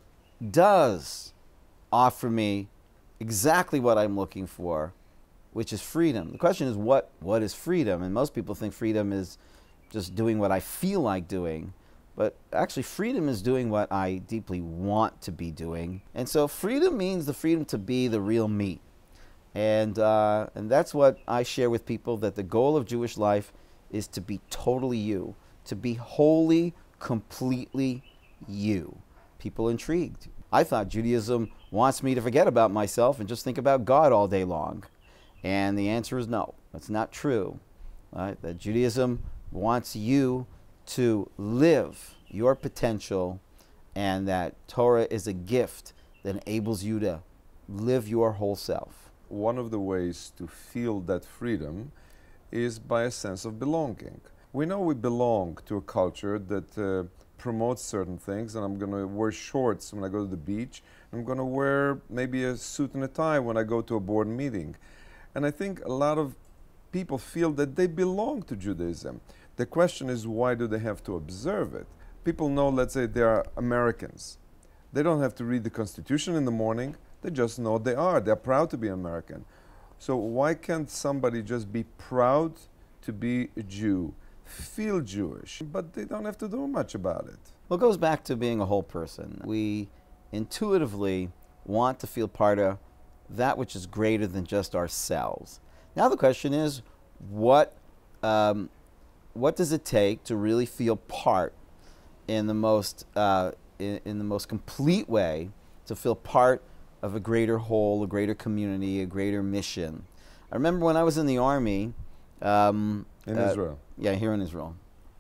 does offer me exactly what I'm looking for, which is freedom. The question is, what what is freedom? And most people think freedom is just doing what I feel like doing. But actually, freedom is doing what I deeply want to be doing. And so freedom means the freedom to be the real me. And, uh, and that's what I share with people, that the goal of Jewish life is to be totally you, to be wholly, completely you. People intrigued. I thought Judaism wants me to forget about myself and just think about God all day long. And the answer is no, that's not true. Right? That Judaism wants you to live your potential, and that Torah is a gift that enables you to live your whole self. One of the ways to feel that freedom is by a sense of belonging. We know we belong to a culture that uh, promotes certain things, and I'm going to wear shorts when I go to the beach. I'm going to wear maybe a suit and a tie when I go to a board meeting. And I think a lot of people feel that they belong to Judaism. The question is, why do they have to observe it? People know, let's say, they are Americans. They don't have to read the Constitution in the morning. They just know they are. They're proud to be American. So why can't somebody just be proud to be a Jew, feel Jewish, but they don't have to do much about it? Well, it goes back to being a whole person. We intuitively want to feel part of that which is greater than just ourselves. Now the question is, what um, what does it take to really feel part in the most uh, in, in the most complete way, to feel part of a greater whole, a greater community, a greater mission? I remember when I was in the army. Um, in uh, Israel. Yeah, here in Israel.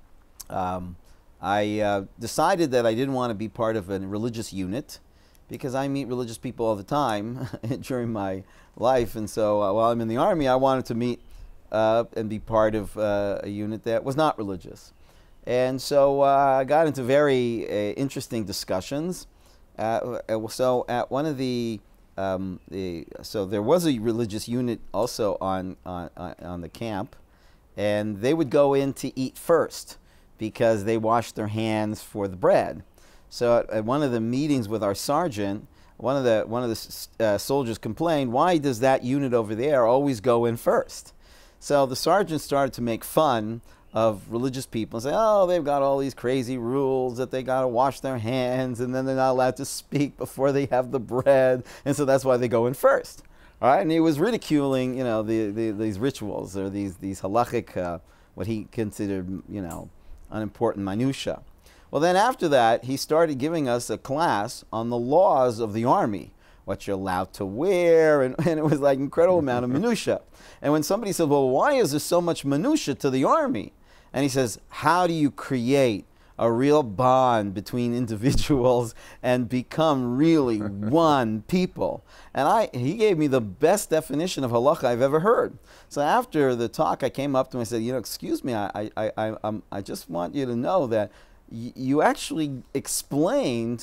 Um, I uh, decided that I didn't want to be part of a religious unit, because I meet religious people all the time during my life, and so uh, while I'm in the army, I wanted to meet uh, and be part of uh, a unit that was not religious. And so uh, I got into very uh, interesting discussions. Uh, so at one of the, um, the, so there was a religious unit also on, on, on the camp, and they would go in to eat first because they washed their hands for the bread. So at, at one of the meetings with our sergeant, one of the one of the uh, soldiers complained, "Why does that unit over there always go in first?" So the sergeant started to make fun of religious people and say, "Oh, they've got all these crazy rules that they got to wash their hands, and then they're not allowed to speak before they have the bread, and so that's why they go in first." All right, and he was ridiculing, you know, the, the these rituals, or these these halachic, uh, what he considered, you know, unimportant minutia. Well, then after that, he started giving us a class on the laws of the army, what you're allowed to wear, and, and it was like an incredible amount of minutia. And when somebody said, "Well, why is there so much minutia to the army?" And he says, "How do you create a real bond between individuals and become really one people?" And I, he gave me the best definition of halacha I've ever heard. So after the talk, I came up to him and said, "You know, excuse me, I, I, I, I'm, I just want you to know that you actually explained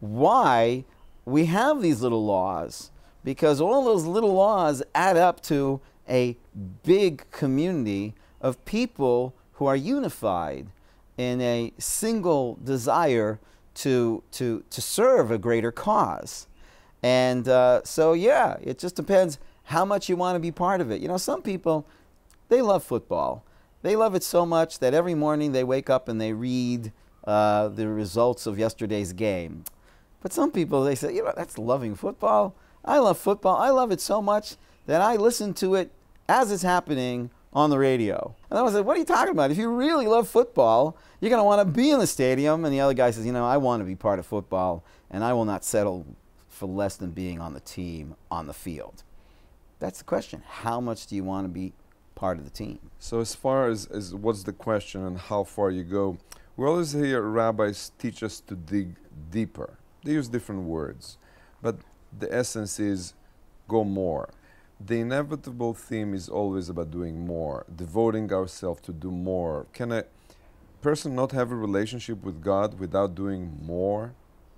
why we have these little laws, because all those little laws add up to a big community of people who are unified in a single desire to, to, to serve a greater cause." And uh, so, yeah, it just depends how much you want to be part of it. You know, some people, they love football. They love it so much that every morning they wake up and they read Uh, the results of yesterday's game. But some people, they say, "You know, that's loving football. I love football. I love it so much that I listen to it as it's happening on the radio." And I said, "What are you talking about? If you really love football, you're going to want to be in the stadium." And the other guy says, "You know, I want to be part of football, and I will not settle for less than being on the team, on the field." That's the question. How much do you want to be part of the team? So as far as, as what's the question and how far you go, we always hear rabbis teach us to dig deeper. They use different words, but the essence is go more. The inevitable theme is always about doing more, devoting ourselves to do more. Can I, person not have a relationship with God without doing more?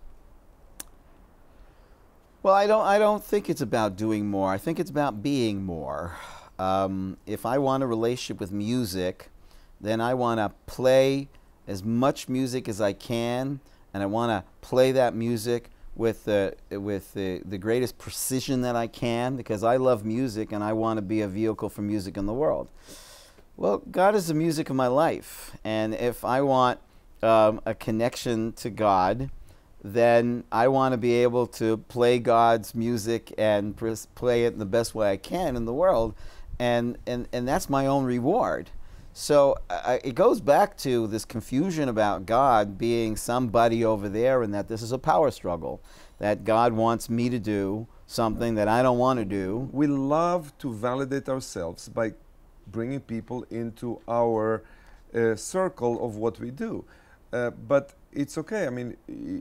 Well, I don't, I don't think it's about doing more. I think it's about being more. Um, if I want a relationship with music, then I want to play as much music as I can, and I want to play that music with the with the, the greatest precision that I can, because I love music and I want to be a vehicle for music in the world. Well, God is the music of my life, and if I want um, a connection to God, then I want to be able to play God's music and play it in the best way I can in the world, and and, and that's my own reward. So uh, it goes back to this confusion about God being somebody over there, and that this is a power struggle, that God wants me to do something that I don't want to do. We love to validate ourselves by bringing people into our uh, circle of what we do. Uh, but it's okay. I mean,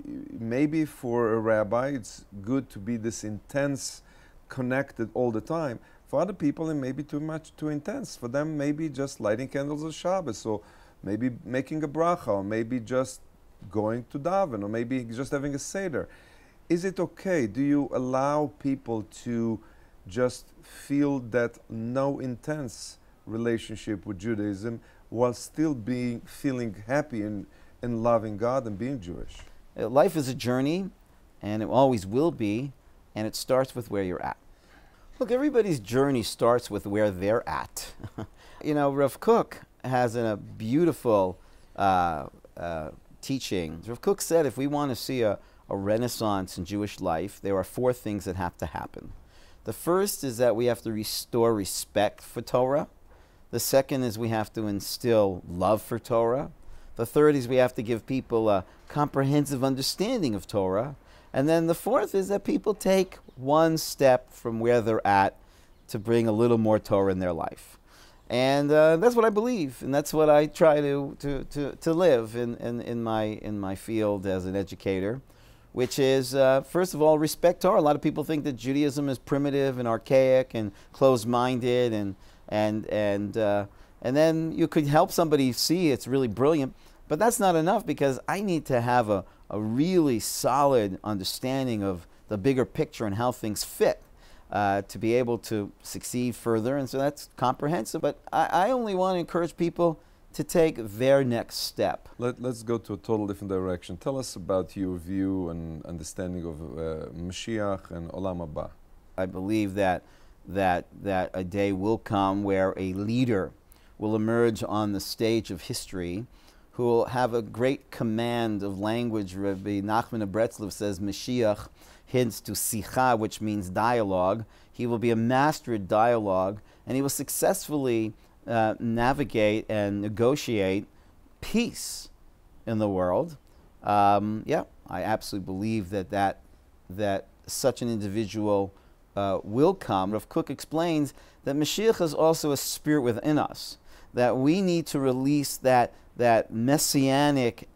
maybe for a rabbi, it's good to be this intense, connected all the time. For other people, it may be too much, too intense. For them, maybe just lighting candles on Shabbos, or maybe making a bracha, or maybe just going to daven, or maybe just having a seder. Is it okay? Do you allow people to just feel that no intense relationship with Judaism while still being feeling happy and, and loving God and being Jewish? Life is a journey, and it always will be, and it starts with where you're at. Look, everybody's journey starts with where they're at. You know, Rav Kook has a beautiful uh, uh, teaching. Rav Kook said if we want to see a, a renaissance in Jewish life, there are four things that have to happen. The first is that we have to restore respect for Torah. The second is we have to instill love for Torah. The third is we have to give people a comprehensive understanding of Torah. And then the fourth is that people take one step from where they're at to bring a little more Torah in their life. And uh, that's what I believe, and that's what I try to, to, to, to live in, in, in, my, in my field as an educator, which is, uh, first of all, respect Torah. A lot of people think that Judaism is primitive and archaic and closed-minded, and, and, and, uh, and then you could help somebody see it's really brilliant, but that's not enough, because I need to have a, a really solid understanding of the bigger picture and how things fit uh, to be able to succeed further. And so that's comprehensive. But I, I only want to encourage people to take their next step. Let, let's go to a total different direction. Tell us about your view and understanding of uh, Mashiach and Olam Haba. I believe that, that, that a day will come where a leader will emerge on the stage of history who will have a great command of language. Rabbi Nachman of Breslov says Mashiach hints to sicha, which means dialogue. He will be a master at dialogue, and he will successfully uh, navigate and negotiate peace in the world. Um, yeah, I absolutely believe that, that, that such an individual uh, will come. Rav Kook explains that Mashiach is also a spirit within us, that we need to release that that messianic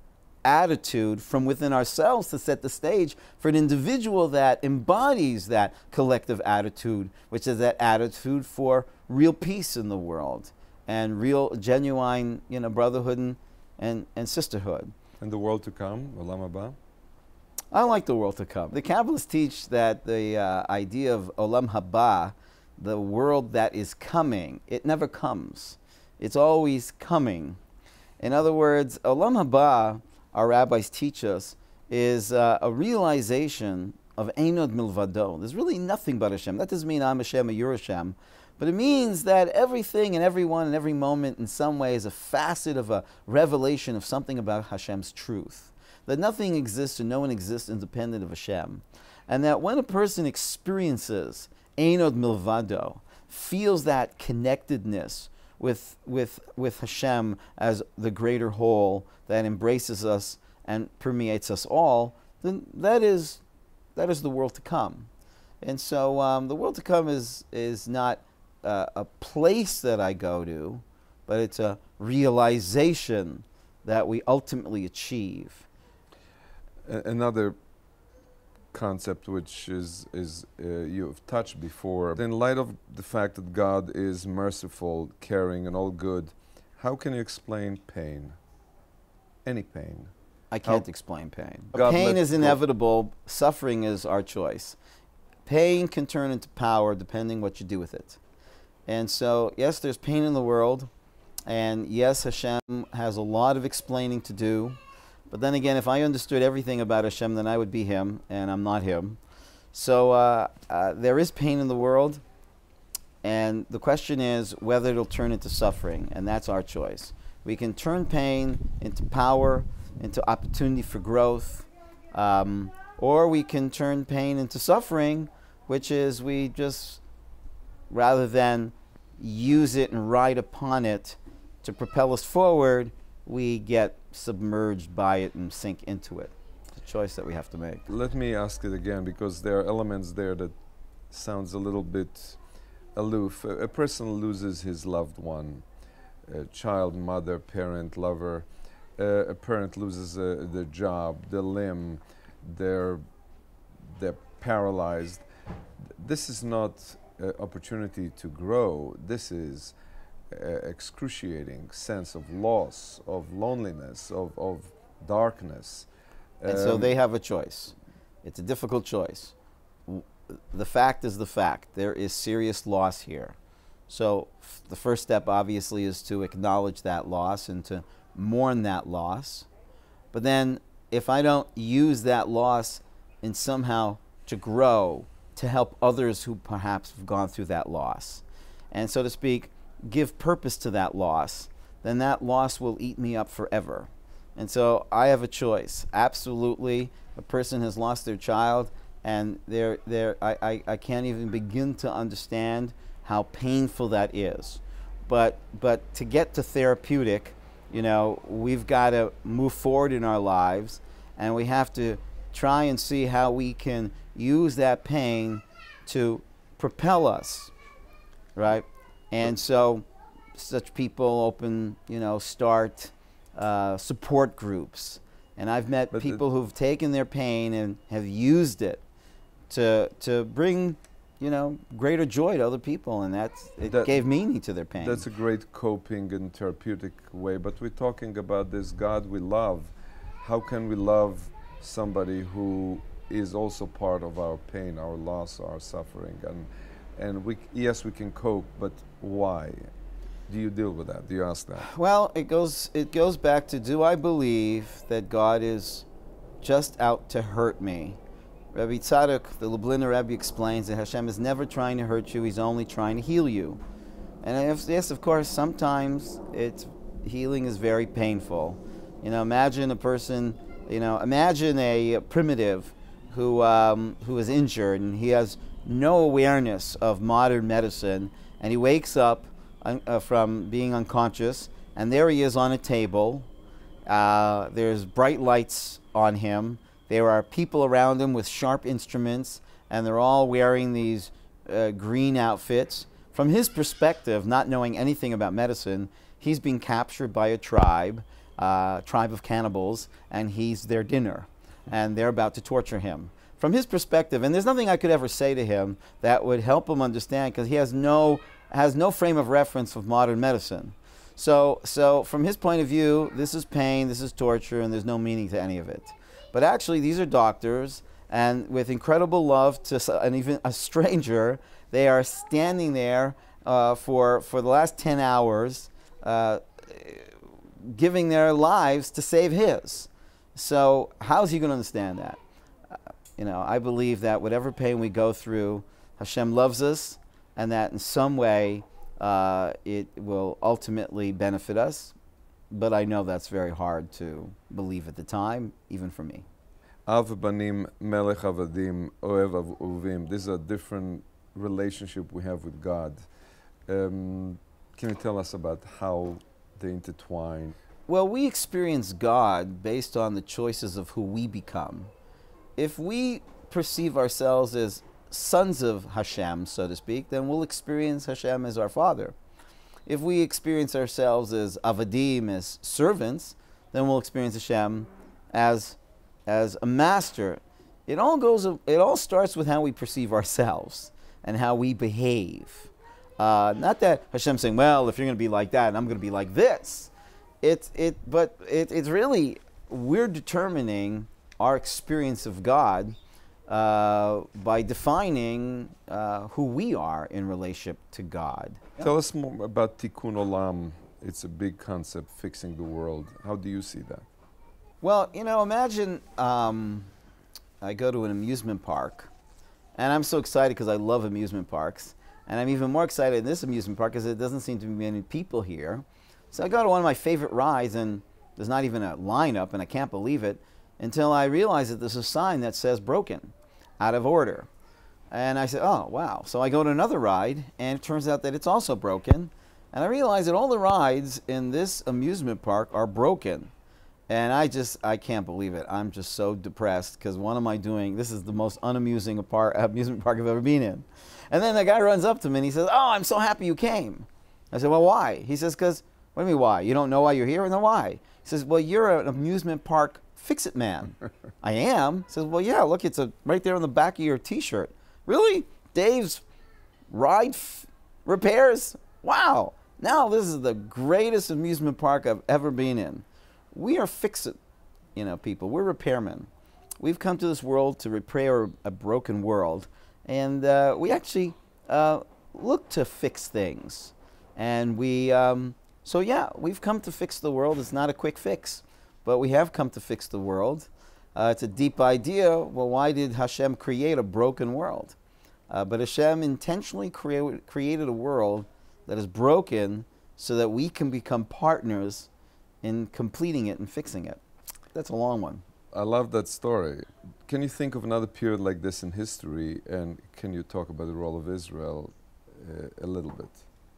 attitude from within ourselves to set the stage for an individual that embodies that collective attitude, which is that attitude for real peace in the world and real, genuine, you know, brotherhood and, and, and sisterhood. And the world to come, Olam Haba? I like the world to come. The Kabbalists teach that the uh, idea of Olam Haba, the world that is coming, it never comes. It's always coming. In other words, Olam Haba, our rabbis teach us, is uh, a realization of Einod Milvado. There's really nothing but Hashem. That doesn't mean I'm Hashem or you're Hashem, but it means that everything and everyone and every moment in some way is a facet of a revelation of something about Hashem's truth. That nothing exists and no one exists independent of Hashem. And that when a person experiences Einod Milvado, feels that connectedness with, with, with Hashem as the greater whole that embraces us and permeates us all, then that is, that is the world to come. And so um, the world to come is, is not uh, a place that I go to, but it's a realization that we ultimately achieve. Another concept which is, is uh, you have touched before. In light of the fact that God is merciful, caring, and all good, how can you explain pain? any pain? I can't How- explain pain. God Pain lets is go. inevitable. Suffering is our choice. Pain can turn into power depending what you do with it. And so, yes, there's pain in the world. And yes, Hashem has a lot of explaining to do. But then again, if I understood everything about Hashem, then I would be Him, and I'm not Him. So uh, uh, there is pain in the world. And the question is whether it'll turn into suffering. And that's our choice. We can turn pain into power, into opportunity for growth. Um, or we can turn pain into suffering, which is we just, rather than use it and ride upon it to propel us forward, we get submerged by it and sink into it. It's a choice that we have to make. Let me ask it again, because there are elements there that sounds a little bit aloof. A, a person loses his loved one, a child, mother, parent, lover. Uh, a parent loses uh, their job, their limb, they're, they're paralyzed. This is not an opportunity to grow. This is uh, excruciating sense of loss, of loneliness, of, of darkness. And so Um, they have a choice. It's a difficult choice. W- The fact is the fact. There is serious loss here. So f- the first step, obviously, is to acknowledge that loss and to mourn that loss. But then if I don't use that loss in somehow to grow, to help others who perhaps have gone through that loss, and so to speak, give purpose to that loss, then that loss will eat me up forever. And so I have a choice. Absolutely, a person has lost their child, and they're, they're, I, I, I can't even begin to understand how painful that is. But, but to get to therapeutic, you know, we've got to move forward in our lives, and we have to try and see how we can use that pain to propel us, right? And so such people open, you know, start uh, support groups. And I've met But people who've taken their pain and have used it to, to bring, you know, greater joy to other people, and that's, it That- gave meaning to their pain. That's a great coping and therapeutic way, but we're talking about this God we love. How can we love somebody who is also part of our pain, our loss, our suffering? And, and we, yes, we can cope, but why? Do you deal with that? Do you ask that? Well, it goes, it goes back to, do I believe that God is just out to hurt me? Rabbi Tzadok, the Lubliner Rebbe, explains that Hashem is never trying to hurt you, He's only trying to heal you. And if, yes, of course, sometimes it's, healing is very painful. You know, imagine a person, you know, imagine a primitive who, um, who is injured and he has no awareness of modern medicine, and he wakes up un uh, from being unconscious, and there he is on a table. Uh, there's bright lights on him. There are people around him with sharp instruments, and they're all wearing these uh, green outfits. From his perspective, not knowing anything about medicine, he's being captured by a tribe, uh, tribe of cannibals, and he's their dinner, and they're about to torture him. From his perspective, and there's nothing I could ever say to him that would help him understand, because he has no, has no frame of reference of modern medicine. So, so from his point of view, this is pain, this is torture, and there's no meaning to any of it. But actually, these are doctors, and with incredible love to s- and even a stranger, they are standing there uh, for, for the last ten hours, uh, giving their lives to save his. So how is he going to understand that? Uh, you know, I believe that whatever pain we go through, Hashem loves us, and that in some way uh, it will ultimately benefit us. But I know that's very hard to believe at the time, even for me. Av banim melech avadim oev avuvim. This is a different relationship we have with God. Um, can you tell us about how they intertwine? Well, we experience God based on the choices of who we become. If we perceive ourselves as sons of Hashem, so to speak, then we'll experience Hashem as our Father. If we experience ourselves as avadim, as servants, then we'll experience Hashem as, as a master. It all goes, it all starts with how we perceive ourselves and how we behave. Uh, not that Hashem's saying, well, if you're going to be like that, I'm going to be like this. It's it, but it, it's really we're determining our experience of God uh, by defining uh, who we are in relationship to God. Tell us more about Tikkun Olam. It's a big concept, fixing the world. How do you see that? Well, you know, imagine um, I go to an amusement park, and I'm so excited because I love amusement parks, and I'm even more excited in this amusement park because it doesn't seem to be many people here. So I go to one of my favorite rides, and there's not even a lineup, and I can't believe it, until I realize that there's a sign that says broken, out of order. And I said, oh, wow. So I go to another ride, and it turns out that it's also broken. And I realize that all the rides in this amusement park are broken. And I just, I can't believe it. I'm just so depressed because what am I doing? This is the most unamusing par- amusement park I've ever been in. And then the guy runs up to me and he says, oh, I'm so happy you came. I said, well, why? He says, because, what do you mean why? You don't know why you're here? And then why? He says, well, you're an amusement park fix-it man. I am? He says, well, yeah, look, it's a, right there on the back of your T-shirt. Really? Dave's Ride f- Repairs? Wow. Now this is the greatest amusement park I've ever been in. We are fix-it, you know, people. We're repairmen. We've come to this world to repair a broken world, and uh, we actually uh, look to fix things. And we, um, so yeah, we've come to fix the world. It's not a quick fix, but we have come to fix the world. Uh, it's a deep idea. Well, why did Hashem create a broken world? Uh, but Hashem intentionally crea- created a world that is broken so that we can become partners in completing it and fixing it. That's a long one. I love that story. Can you think of another period like this in history, and can you talk about the role of Israel uh, a little bit?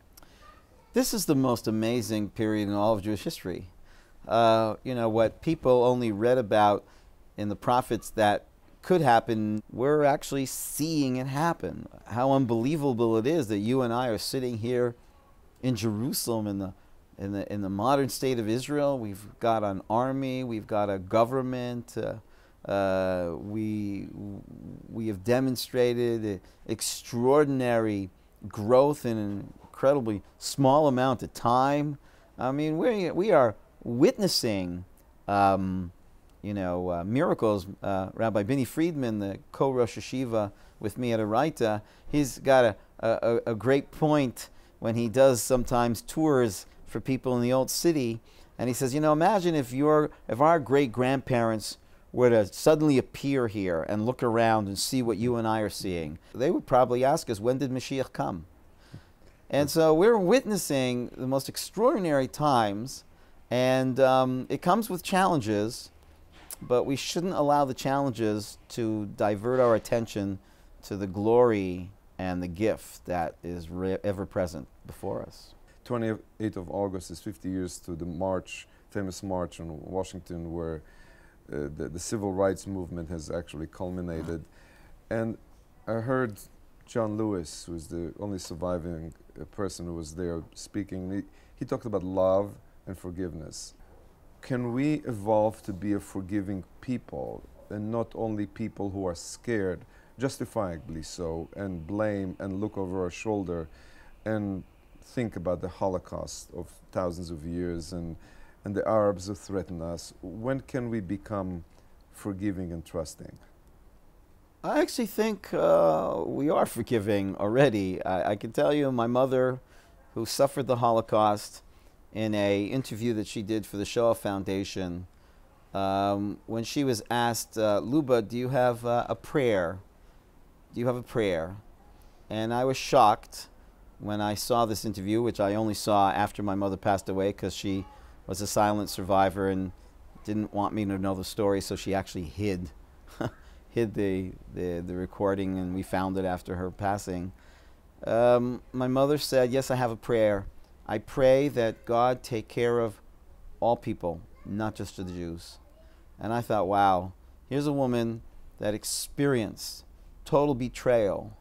This is the most amazing period in all of Jewish history. Uh, you know, what people only read about in the prophets that could happen, we're actually seeing it happen. How unbelievable it is that you and I are sitting here in Jerusalem in the in the in the modern state of Israel. We've got an army, we've got a government. Uh, uh, we we have demonstrated extraordinary growth in an incredibly small amount of time. I mean, we we are witnessing. Um, You know, uh, miracles. Uh, Rabbi Benny Friedman, the co-Rosh Hashiva with me at Araita, he's got a, a, a great point when he does sometimes tours for people in the old city, and he says, you know, imagine if your if our great-grandparents were to suddenly appear here and look around and see what you and I are seeing. They would probably ask us, when did Mashiach come? And so we're witnessing the most extraordinary times, and um, it comes with challenges. But we shouldn't allow the challenges to divert our attention to the glory and the gift that is re- ever present before us. twenty-eighth of August is fifty years to the march, famous march on Washington, where uh, the, the civil rights movement has actually culminated. And I heard John Lewis, who is the only surviving uh, person who was there speaking. He, he talked about love and forgiveness. Can we evolve to be a forgiving people, and not only people who are scared, justifiably so, and blame and look over our shoulder and think about the Holocaust of thousands of years and, and the Arabs who threaten us? When can we become forgiving and trusting? I actually think uh, we are forgiving already. I, I can tell you my mother, who suffered the Holocaust, in a interview that she did for the Shoah Foundation, um, when she was asked, uh, Luba, do you have uh, a prayer? Do you have a prayer? And I was shocked when I saw this interview, which I only saw after my mother passed away because she was a silent survivor and didn't want me to know the story, so she actually hid hid the, the, the recording, and we found it after her passing. Um, my mother said, yes, I have a prayer. I pray that God take care of all people, not just the Jews. And I thought, wow, here's a woman that experienced total betrayal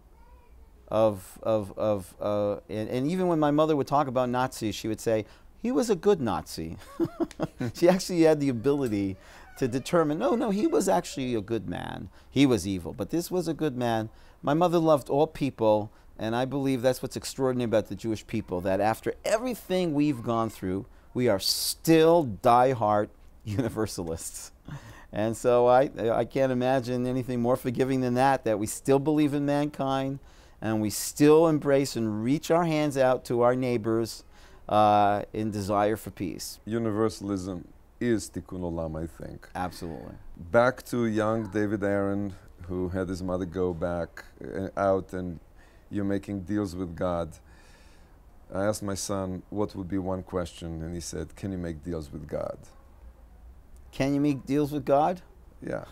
of, of, of uh, and, and even when my mother would talk about Nazis, she would say, he was a good Nazi. She actually had the ability to determine, no, no, he was actually a good man. He was evil, but this was a good man. My mother loved all people. And I believe that's what's extraordinary about the Jewish people, that after everything we've gone through, we are still die-hard universalists. And so I, I can't imagine anything more forgiving than that, that we still believe in mankind and we still embrace and reach our hands out to our neighbors uh, in desire for peace. Universalism is tikkun olam, I think. Absolutely. Back to young David Aaron, who had his mother go back uh, out, and you're making deals with God. I asked my son, what would be one question? And he said, can you make deals with God? Can you make deals with God? Yeah.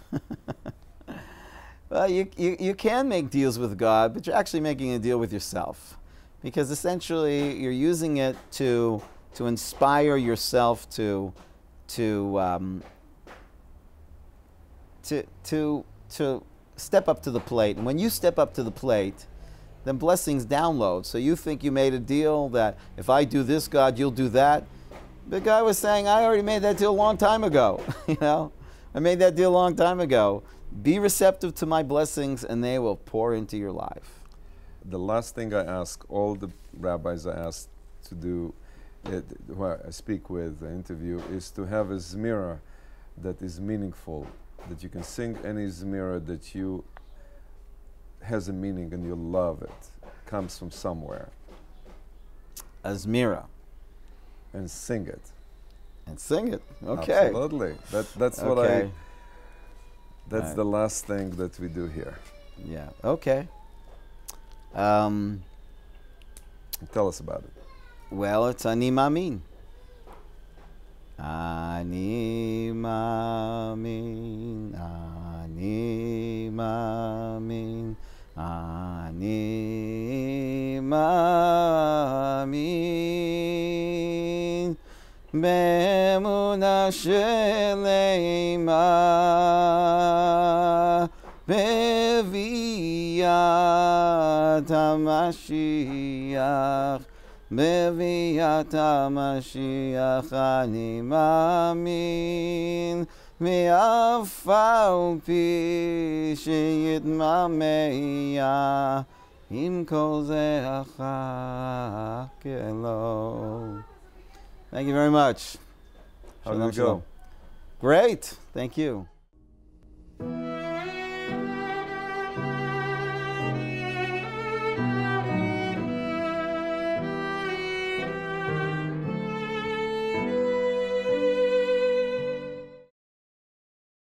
Well, you, you, you can make deals with God, but you're actually making a deal with yourself. Because essentially, you're using it to, to inspire yourself to, to, um, to, to, to step up to the plate. And when you step up to the plate, then blessings download. So you think you made a deal that if I do this, God, you'll do that. The guy was saying, I already made that deal a long time ago. You know, I made that deal a long time ago. Be receptive to my blessings and they will pour into your life. The last thing I ask all the rabbis I ask to do, it, who I speak with, I interview, is to have a zmira that is meaningful, that you can sing any zmira that you has a meaning and you love it, comes from somewhere. A zmira. And sing it. And sing it. Okay. Absolutely. That, that's what okay. I, that's right. the last thing that we do here. Yeah. Okay. Um, Tell us about it. Well, it's Ani Mamin. Ani Mamin. Ani Mamin. Ani Mamin. Be'emunah sheleima beviat HaMashiach beviat HaMashiach ani mamin ve'af al pi sheyitmameya im kol ze achakelo. Thank you very much. How did it go? Great. Thank you.